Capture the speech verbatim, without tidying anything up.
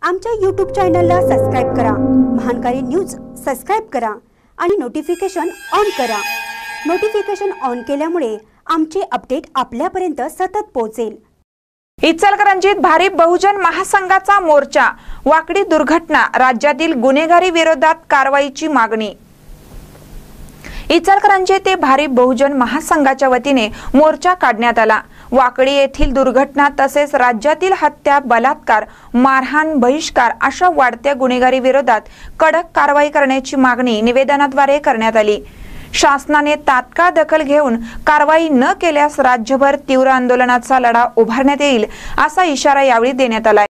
आमच्या यूट्यूब चॅनलला सबस्क्राइब करा, महानकारी न्यूज सबस्क्राइब करा आणि नोटिफिकेशन ऑन करा। नोटिफिकेशन ऑन केल्यामुळे आमचे अपडेट आपल्यापर्यंत सतत पोहोचेल। इचलकरंजीत भारी बहुजन महासंघाचा मोर्चा, वाकडी दुर्घटना, राज्यातील गुन्हेगारी विरोधात कारवाईची मागणी। इचलकरंजी ते भारी बहुजन महासंघाच्या वतीने मोर्चा काढण्यात आला। वाकडी येथील दुर्घटना तसेच राज्यातील हत्या, बलात्कार, मारहाण, बहिष्कार अशा वाढत्या गुन्हेगारी विरोधात कडक कारवाई करण्याची मागणी निवेदनाद्वारे करण्यात आली। शासनाने तात्काळ दखल घेऊन कारवाई न केल्यास राज्यभर तीव्र आंदोलनाचा लढा उभारण्यात येईल असा इशारा यावेळी देण्यात आला।